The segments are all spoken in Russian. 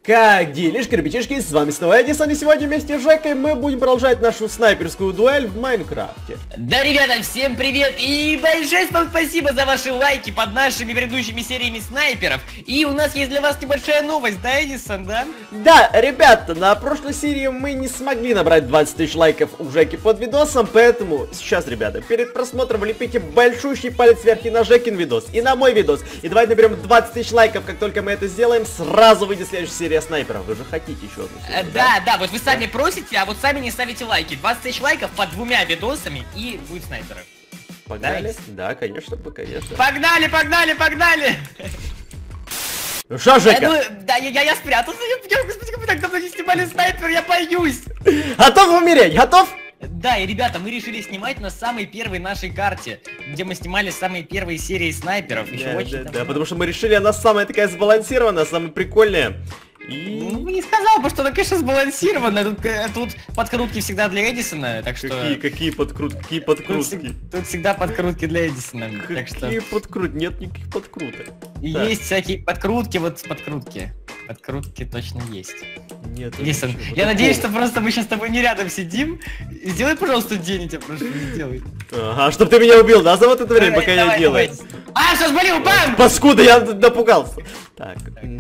Как делишки, ребятишки, с вами снова Эдисон, и сегодня вместе с Жекой мы будем продолжать нашу снайперскую дуэль в Майнкрафте. Да, ребята, всем привет и большое вам спасибо за ваши лайки под нашими предыдущими сериями снайперов. И у нас есть для вас небольшая новость, да, Эдисон, да? Да, ребята, на прошлой серии мы не смогли набрать 20 тысяч лайков у Жеки под видосом, поэтому сейчас, ребята, перед просмотром лепите большущий палец вверх и на Жекин видос, и на мой видос. И давайте наберем 20 тысяч лайков, как только мы это сделаем, сразу выйдет следующая серия снайперов. Вы же хотите еще одну серию, да, вот вы сами просите, а вот сами не ставите лайки. 20 тысяч лайков под двумя видосами и будет снайперы. Погнали? Да, конечно, конечно. Погнали, погнали, погнали! Ну что, Жека? Да, я спрятался. Господи, как мы так давно не снимали снайпер, я боюсь! Готов умереть? Готов? Да, и, ребята, мы решили снимать на самой первой нашей карте, где мы снимали самые первые серии снайперов. Да, потому что мы решили, она самая такая сбалансированная, самая прикольная. И... Ну, не сказал бы, что она, конечно, сбалансирована. Тут подкрутки всегда для Эдисона, так что... Какие подкрутки? Тут всегда подкрутки для Эдисона, так что... Какие подкрутки? Нет никаких подкруток. Есть всякие подкрутки, вот подкрутки. Подкрутки точно есть. Нет, Эдисон, я надеюсь, что просто мы сейчас с тобой не рядом сидим. Сделай, пожалуйста, день, я тебя прошу, не сделай. Ага, чтоб ты меня убил, да, за вот это время, пока я делаю. А, сейчас болел, бам! Паскуда, я напугался. Так.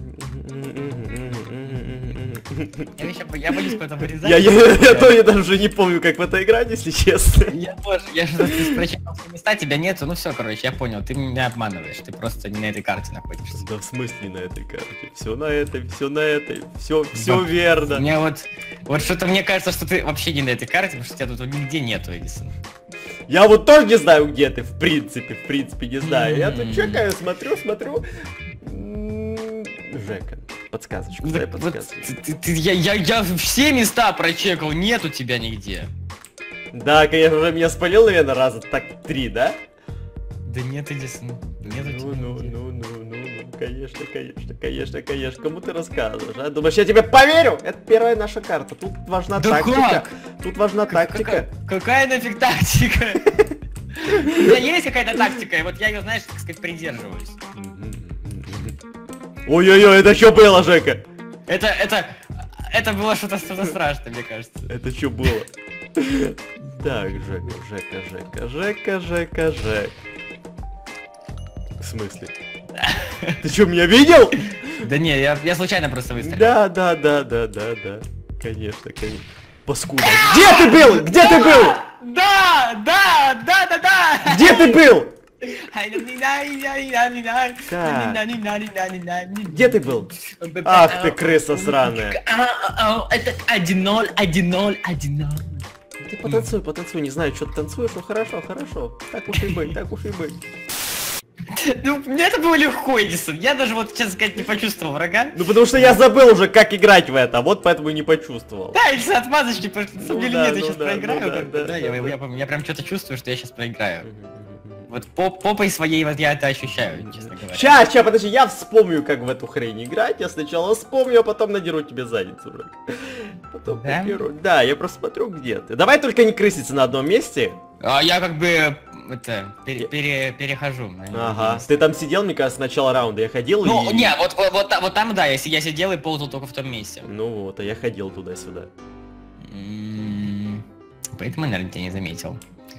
Я боюсь потом вырезать. Я тоже даже не помню, как в это играть, если честно. Я тоже, я же прочитал все места, тебя нету, ну все, короче, я понял, ты меня обманываешь, ты просто не на этой карте находишься. Да в смысле не на этой карте? Все на этой, все верно. У меня вот что-то мне кажется, что ты вообще не на этой карте, потому что тебя тут нигде нету, Эдисон. Я вот тоже не знаю, где ты, в принципе не знаю. Я тут чекаю, смотрю. Жека, подсказочку, дай подсказочку. Я все места прочекал, нету тебя нигде. Да, конечно, уже меня спалил, наверное, раза так 3, да? Да нет, Эдисон, нету тебя. Ну, конечно. Кому ты рассказываешь, а? Думаешь, я тебе поверю? Это первая наша карта, тут важна тактика. Тут важна тактика. Какая нафиг тактика? У меня есть какая-то тактика, и вот я ее, знаешь, так сказать, придерживаюсь. Ой-ой-ой, это что было, Жека? Это было что-то страшное, мне кажется. Это что было? Так, Жека. В смысле? Ты что, меня видел? Да не, я случайно просто выстрелил. Да. Конечно. Паскуда. Где ты был? Да. Где ты был? Где ты был? Ах ты, крыса сраная. Это 1-0. Ты потанцуй, не знаю, что ты танцуешь, но хорошо. Так уж и быть. Ну, мне это было легко, Эдисон. Я даже вот, честно сказать, не почувствовал врага. Ну, потому что я забыл уже, как играть в это, вот поэтому и не почувствовал. Да, из отмазочки, потому что, на самом деле, нет, я сейчас проиграю. Да, я прям что-то чувствую, что я сейчас проиграю. Вот попой своей вот я это ощущаю, честно говоря. Ща, подожди, я вспомню, как в эту хрень играть. Я сначала вспомню, а потом надеру тебе задницу уже. Потом надеру. Да, я просто смотрю, где ты. Давай только не крыситься на одном месте. А я как бы, перехожу. Ага, ты там сидел, мне кажется, с начала раунда. Я ходил и... не, вот там, да, я сидел и ползал только в том месте. Ну вот, а я ходил туда-сюда. Поэтому, наверное, тебя не заметил.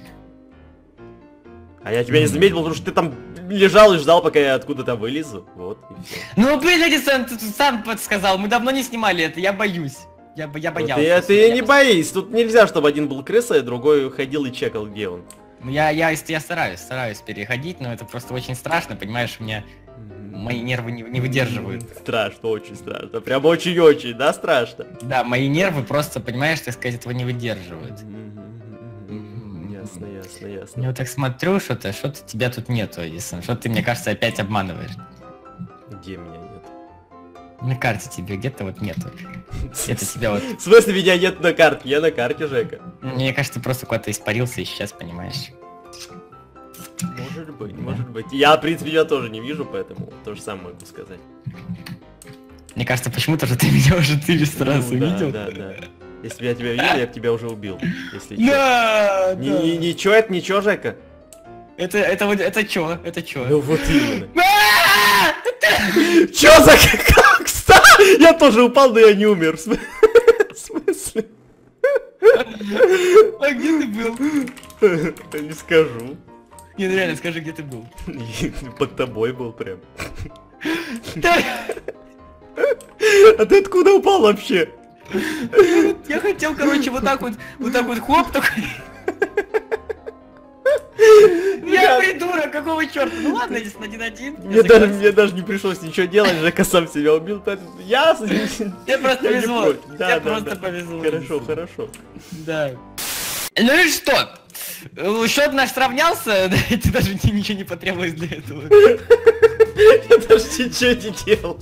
А я тебя не заметил, потому что ты там лежал и ждал, пока я откуда-то вылезу. Вот, и все. Ну, блин, Эдисон, ты сам подсказал, мы давно не снимали это, я боюсь. Я боялся. Ты не боись, тут нельзя, чтобы один был крысой, а другой ходил и чекал, где он. Я стараюсь переходить, но это просто очень страшно, понимаешь, мне мои нервы не выдерживают. Страшно, очень страшно, прям очень-очень, да, страшно? Да, мои нервы просто, понимаешь, так сказать, этого не выдерживают. Ясно. Я вот так смотрю, что-то тебя тут нету, Эдисон. Что ты, мне кажется, опять обманываешь. Где меня нет? На карте тебе где-то вот нету. Это тебя вот... В смысле меня нет на карте? Я на карте, Жека. Мне кажется, ты просто куда-то испарился и сейчас, понимаешь. Может быть. Я, в принципе, тебя тоже не вижу, поэтому то же самое могу сказать. Мне кажется, почему-то же ты меня уже 400 раз увидел. Да. Если бы я тебя видел, я бы тебя уже убил. Если да. Ничего, Жека. Это чё? Это чё? Ну вот именно. Чё за как? Я тоже упал, но я не умер. В смысле? А где ты был? Не скажу. Не, ну реально, скажи, где ты был. Под тобой был прям. Да, А ты откуда упал вообще? я хотел, короче, вот так вот хоп, такой. Я придурок, какого черта? Ну ладно, если на 1-1. Мне даже не пришлось ничего делать, Жека сам себя убил, поэтому я... Тебе просто я не повезло. против. Тебе Да, просто повезло. Хорошо, хорошо. Да. Ну и что? Счет наш сравнялся, ты даже ничего не потребовалось для этого. Я даже ничего не делал.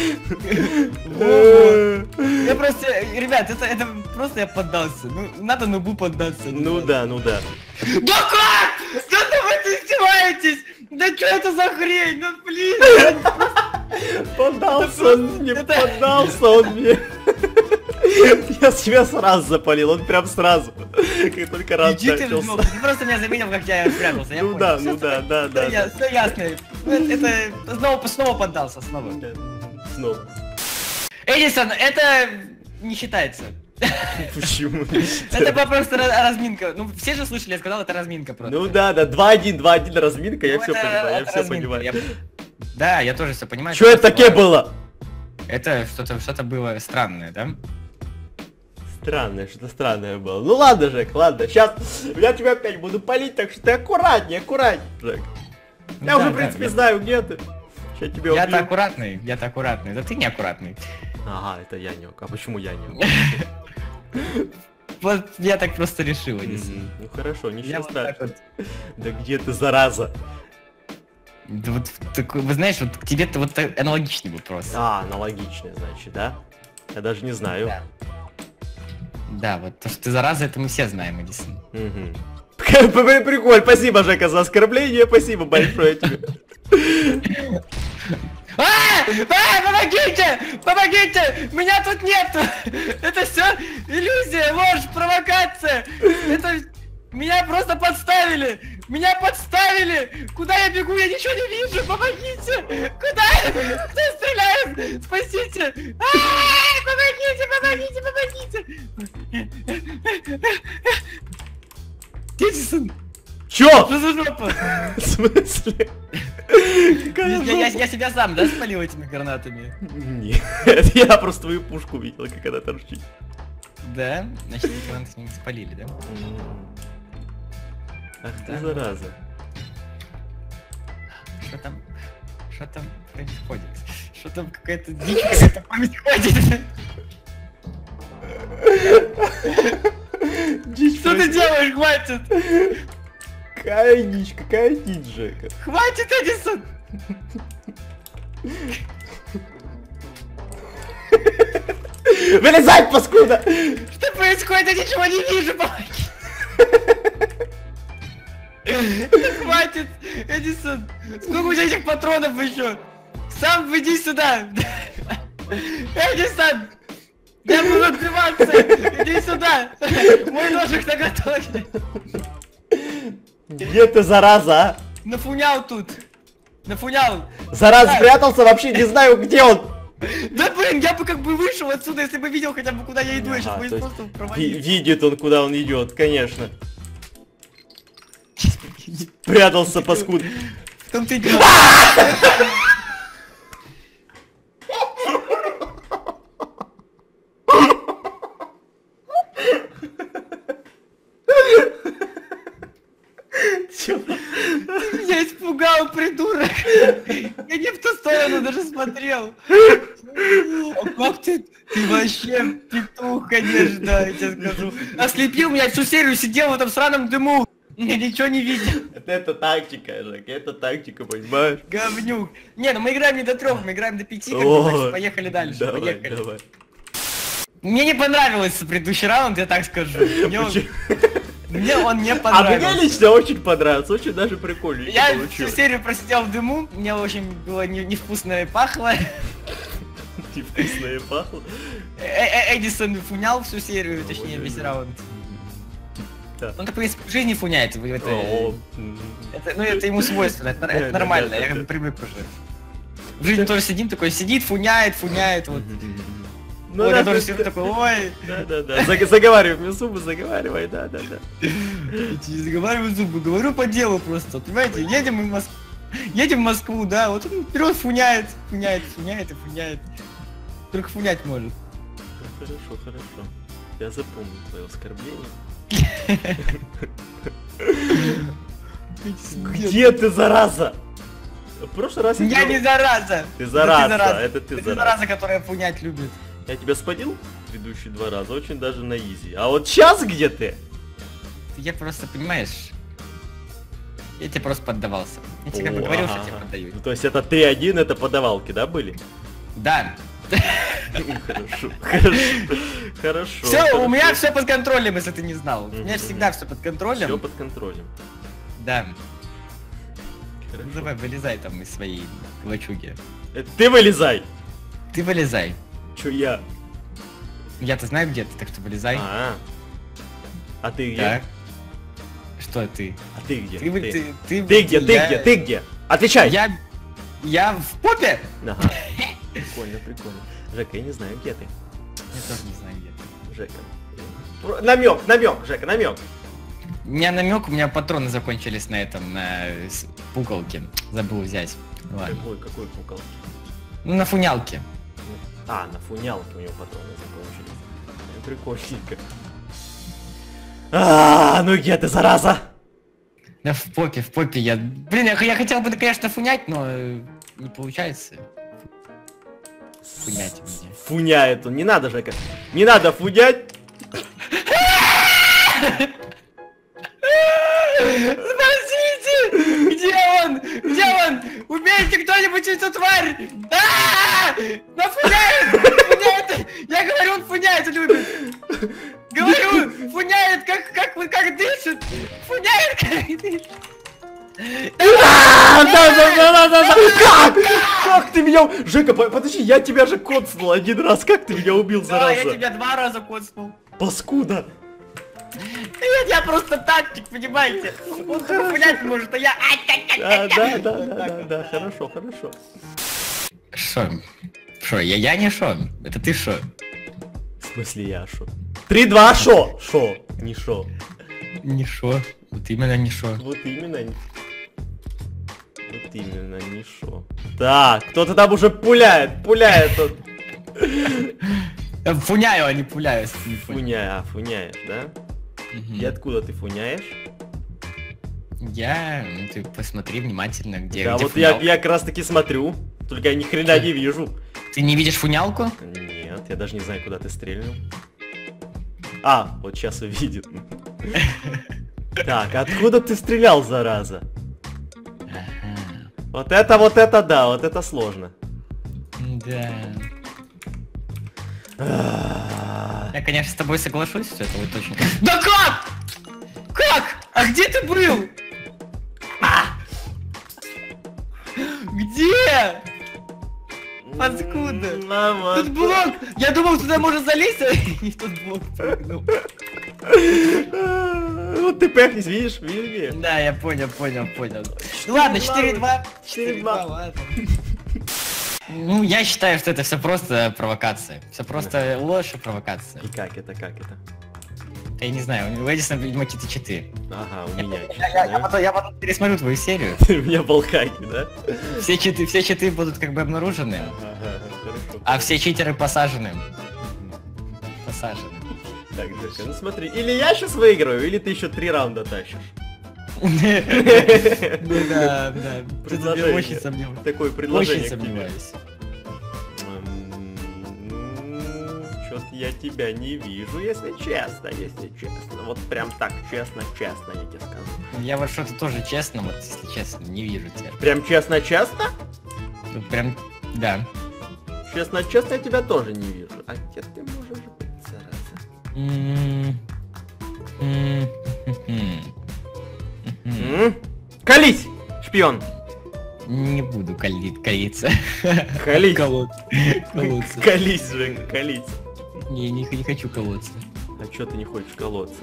Я просто, ребят, это просто я поддался. Ну, надо нубу поддаться. Ну да, ну да. Да как? Да вы издеваетесь? Да что это за хрень? Ну блин. Поддался он мне, поддался он мне. Я себя сразу запалил, он прям сразу. Как только раз Иди ты в начался. жопу, ты просто меня заметил, как я спрятался. Я Ну понял. да, Всё, ну да, да, да. Все ясно. Это снова поддался, снова. Снова. Эдисон, это не считается. Почему? Это была просто разминка. Ну, все же слышали, я сказал, это разминка просто. Ну да, 2-1 разминка, я Ну, все это понимаю, я все разминка, понимаю. Да, я тоже все понимаю. Что это такое было? Это что-то было странное, да? Странное, что-то странное было. Ну ладно, Жек, ладно. Сейчас я тебя опять буду палить, так что ты аккуратнее, Жек. Я Да, уже, в да, принципе, я- знаю, где ты. Сейчас тебя убью. Я-то аккуратный, да ты неаккуратный. Ага, это я не. А почему я не? Вот я так просто решил, Эдисон. Ну хорошо, Я ничего вот так страшного. вот. Да где ты, зараза? Да вот такой, вы знаешь, вот к тебе-то вот аналогичный вопрос. А, аналогичный, значит, да? Я даже не знаю. Да. Да, вот то, что ты зараза, это мы все знаем, Эдисон. Прикольно, спасибо, Жека, за оскорбление, спасибо большое тебе. Помогите! Помогите! Меня тут нету! Это все иллюзия, ложь, провокация! Это... Меня просто подставили! Меня подставили! Куда я бегу? Я ничего не вижу! Помогите! Куда? Кто стреляет? Спасите! Помогите! Эдисон! Чё? Что за жопа? В смысле? Какая Я жопа? себя сам, да, спалил этими гранатами? Нет, я просто твою пушку видел, как она торчит. Да? Значит, эти гранаты не спалили, да? Ах ты, Да. зараза. Что там происходит? Что там какая-то дичь какая-то происходит? Дичь Что ты делаешь? Хватит! Какая дичь, Жека. Хватит, Эдисон! Вылезай, паскуда! Что происходит? Я ничего не вижу, помоги! Да хватит, Эдисон! Сколько у тебя этих патронов еще? Сам иди сюда! Эдисон! Я буду отбиваться! Иди сюда! Мой ножик наготове! Где ты, зараза, а? Нафунял тут! Нафунял! Зараз Да. спрятался, вообще не знаю, где он. Да блин, я бы как бы вышел отсюда, если бы видел хотя бы куда я иду, я сейчас Ага, бы то есть просто провалил. видит он, куда он идет, конечно. Прятался, паскуд. В том-то и дело. Чё? Ты меня испугал, придурок! Я не в ту сторону даже смотрел! А как ты? Ты вообще петух, конечно, я тебе скажу. Ослепил меня, всю серию сидел в этом сраном дыму! Я ничего не видел. Это тактика, Жек, это тактика, понимаешь? Говнюк. Не, ну мы играем не до 3, мы играем до 5, как бы, О, значит, поехали дальше, Давай, поехали. давай. Мне не понравился предыдущий раунд, я так скажу. Мне он не А мне понравился. лично очень понравился, очень даже прикольно Я всю получилось. серию просидел в дыму, мне очень было невкусно и пахло. Невкусное пахло. Эдисон фунял всю серию, точнее весь раунд. Да. Он так, в принципе, в жизни фуняет. О, Ну это ему свойственно, это нормально, я как бы привык уже. В жизни тоже сидим, такой сидит, фуняет, вот. Ну, Вот да, я тоже ты- сижу такой, ой. Да. Заговаривай мне зубы, заговаривай, да. Я не заговариваю зубы, говорю по делу просто. Понимаете, едем в Москву. Едем в Москву, да, вот он вперед фуняет. Только фунять может. Ну, хорошо. Я запомнил твое оскорбление. Где ты, зараза? В прошлый раз Я не зараза! Ты зараза, это ты зараза. зараза. Которая фунять любит. Я тебя спалил предыдущие 2 раза, очень даже на изи. А вот сейчас где ты? Я просто, понимаешь, я тебе просто поддавался. Я тебе как бы О, говорил, ага. что тебе поддаюсь. Ну, то есть это 3-1, это подавалки, да, были? Да. Хорошо. Все, у меня все под контролем, если ты не знал. У меня Мгм. всегда все под Все контролем. под контролем. Да. Ну Хорошо. давай, вылезай там из своей лачуги. Ты вылезай! Ты вылезай. Чё я? Я-то знаю, где ты, так что вылезай. А ты где? Так. Что ты? А ты где? Ты Ты где? я- Ты где? Отвечай! Я в попе? Ага. Прикольно. Жека, я не знаю, где ты. Я тоже не знаю, где ты. Жека. Намек, Жека, намек. У меня намек, у меня патроны закончились на этом, на пуколке. Забыл взять. Ладно. Какой кукол? Ну, на фунялке. А, на фунялке у него патроны закончились. Прикольненько. Ну где ты, зараза? Да в попе я... Блин, я хотел бы, конечно, фунять, но не получается. Фунять мне. Фуняет он, не надо, Жека. Не надо фунять. Спасите! Где он? Где он? Убейте кто-нибудь эту тварь! Фуняет! Я говорю, он фуняет, любит! Говорю, фуняет, как дышит! Фуняет, как дышит! Да. Как ты меня... Жека, подожди, я тебя же коцнул 1 раз. Как ты меня убил, Да, я зараза? тебя 2 раза коцнул. Паскуда. Нет, я просто тактик, понимаете? Он только фунять может, а я... Да, хорошо. Шо, я не шо, это ты шо? В смысле я шо? 3-2 шо? Шо? Не шо. Не шо, вот именно не шо. Вот именно не шо. Так, кто-то там уже пуляет тут. Фуняю, а не пуляю. Фуняешь, да? И откуда ты фуняешь? Ну ты посмотри внимательно, где Да, вот фунялка. я как раз таки смотрю, только я ни хрена не вижу. Ты не видишь фунялку? Нет, я даже не знаю, куда ты стрельнул. А, вот сейчас увидит. Так, откуда ты стрелял, зараза? Вот это да, вот это сложно. Да. Я, конечно, с тобой соглашусь, что это вот точно. Да как? Как? А где ты был? Где? Откуда? Тут блок! Я думал, туда можно залезть, а и тут блок прыгнул. Вот ты пехнись, видишь где? Да, я понял. Ну ладно, 4-2. 4-2. Ладно. Ну, я считаю, что это все просто провокация. Все просто ложь и провокация. И как это? Я не знаю, у Эдисона, видимо, какие-то читы. Ага, у меня. Я потом пересмотрю твою серию. У меня болхайки, да? Все читы будут как бы обнаружены, Ага, хорошо. а все читеры посажены. Посажены. Так, Жека, ну смотри, или я сейчас выиграю, или ты еще 3 раунда тащишь. Да. Предложение. Очень сомневаюсь. Такое предложение Очень к тебе. сомневаюсь. Чё-то я тебя не вижу, если честно. Вот прям так, честно, я тебе скажу. Я вот что-то тоже честно, вот если честно, не вижу тебя. Прям честно? Ну, прям, да. Честно, я тебя тоже не вижу. А где ты можешь быть, зараза? Колись, шпион! Не буду колиться. Колись. Колоться. Колись, Жека, колись. Не хочу колоться. А чё ты не хочешь колоться?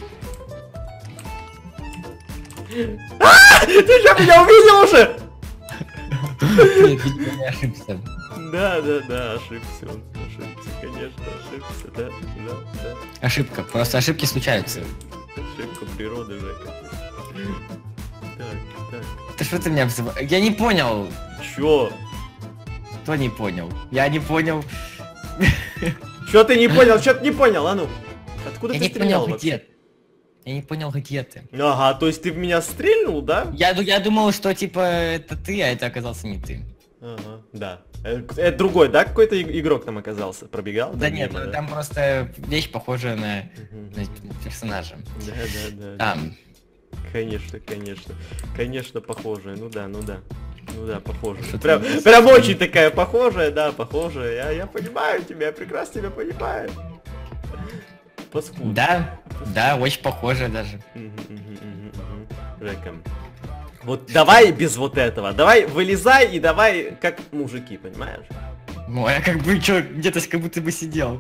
Ты что, меня увидел уже? Нет, видимо, я ошибся. Да, ошибся он, ошибся. конечно, ошибся, да, да, да. Ошибка, просто ошибки случаются. Ошибка природы, Жека. Так, так. Ты что ты меня обзываешь? Я не понял. Чё? Кто не понял? Я не понял. Чё ты не понял? Чё ты не понял, а ну? Откуда Я ты не стрелял понял, вообще? где. Я не понял, где ты. Ага, то есть ты в меня стрельнул, да? Я думал, что типа это ты, а это оказался не ты. Ага, да. Это другой, да? Какой-то игрок там оказался? Пробегал? Да там нет, мимо, да? там просто вещь похожая на Мгм. персонажа. Да, да, да. Там. Конечно, конечно. Конечно, похожая. Ну да, ну да. Ну да, похожая. Что-то Прям, есть. прям очень такая похожая, да, похожая. Я понимаю тебя, я прекрасно тебя понимаю. Паскуда. Да, да, очень похоже даже. Жека. Вот давай без вот этого. Давай вылезай и давай как мужики, понимаешь? Ну, я как бы чё, где-то как будто бы сидел.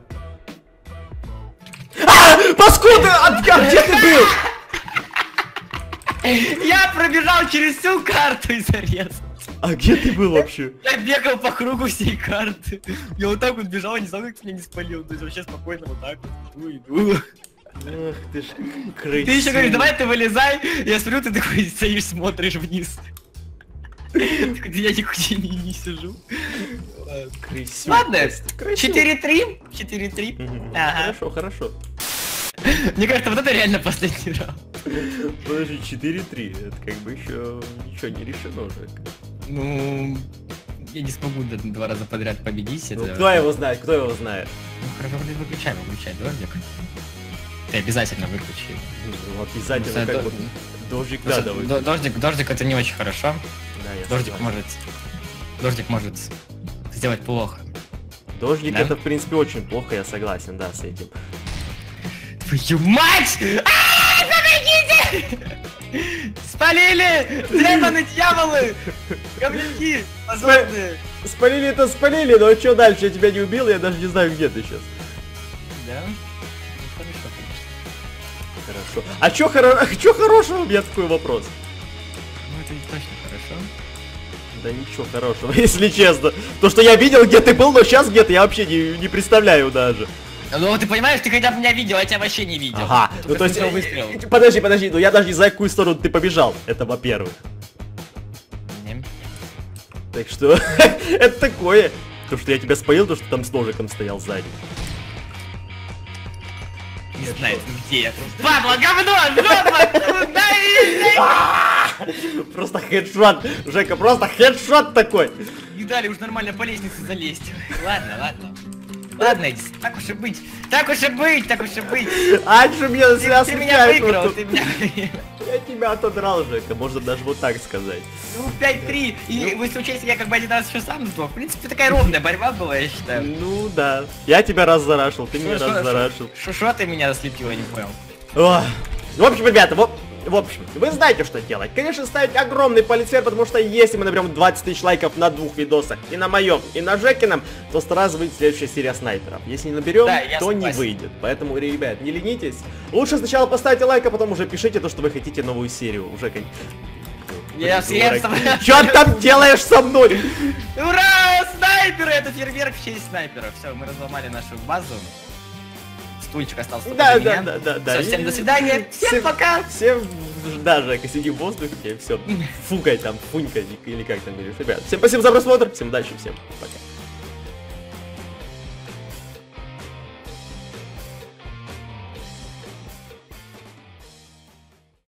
Паскуда! Где ты был? Я пробежал через всю карту и зарез. А где ты был вообще? Я бегал по кругу всей карты. Я вот так вот бежал, не знаю, как ты меня не спалил. То есть вообще спокойно вот так вот иду. Ах ты ж красивый. Ты еще говоришь, давай ты вылезай. Я смотрю, ты такой стоишь, смотришь вниз. Такой, я никуда не сижу. Красиво. Ладно, Красиво. 4-3. 4-3. Ага. Хорошо, хорошо. Мне кажется, вот это реально последний раунд. Подожди, 4-3. Это как бы еще ничего не решено уже. Ну, я не смогу два раза подряд победить. Ну, Это... кто его знает, кто его знает? Ну, хорошо, выключай дождик. Ты обязательно выключи. Ну, обязательно, Ну, как бы, дождик надо выключить. Дождик это не очень хорошо. Да, я Дождик согласен. может сделать плохо. Дождик Да? это, в принципе, очень плохо, я согласен, да, с этим. Твою мать! Помогите! Спалили! Демоны, дьяволы! Говнюки! Позорные! Спалили это спалили, но что дальше? Я тебя не убил, я даже не знаю, где ты сейчас. Да? Ну, хорошо, конечно. Хорошо. А чё хорошего? У меня такой вопрос. Ну, это точно хорошо. Да ничего хорошего, если честно. То, что я видел, где ты был, но сейчас где-то, я вообще не представляю даже. Ну, ты понимаешь, ты когда меня видел, я тебя вообще не видел. Ага, Только ну то есть... слышал выстрел. Подожди, ну я даже не знаю, в какую сторону ты побежал. Это во-первых. Не. Так что, это такое. То, что я тебя спалил, то, что там с ножиком стоял сзади. Не знает, где я. Падла, говно! Дай! Просто хедшот, Жека, просто хедшот такой. Не дали уж нормально по лестнице залезть. Ладно. Ладно, Эдис, так уж и быть. Так уж и быть. А что меня связь Ты меня выиграл, ты меня выиграл. Я тебя отодрал, Жека, можно даже вот так сказать. Ну, 5-3. И вы случаете, я как бы один раз еще сам сдох. В принципе, такая ровная борьба была, я считаю. Ну да. Я тебя раз зарашил, ты меня раз зарашил. Шо ты меня заслепил, я не понял. Ох. В общем, ребята, в общем, вы знаете, что делать. Конечно, ставить огромный палец вверх, потому что если мы наберем 20 тысяч лайков на двух видосах, и на моем, и на Жекином, то сразу выйдет следующая серия снайперов. Если не наберем, Да, я то не согласен. выйдет. Поэтому, ребят, не ленитесь. Лучше сначала поставьте лайк, а потом уже пишите то, что вы хотите новую серию. Уже как... Я съем. Чё ты там делаешь со мной? Ура! Снайперы! Это фейерверк в честь снайперов. Все, мы разломали нашу базу. Стульчик остался только Да, для да, меня. да. Всё, всем до свидания. Всем пока. Всем, да, Жека, сиди в воздухе, и все. Фукай там, фунькай, или как там говоришь. Ребят, всем спасибо за просмотр, всем удачи, всем пока.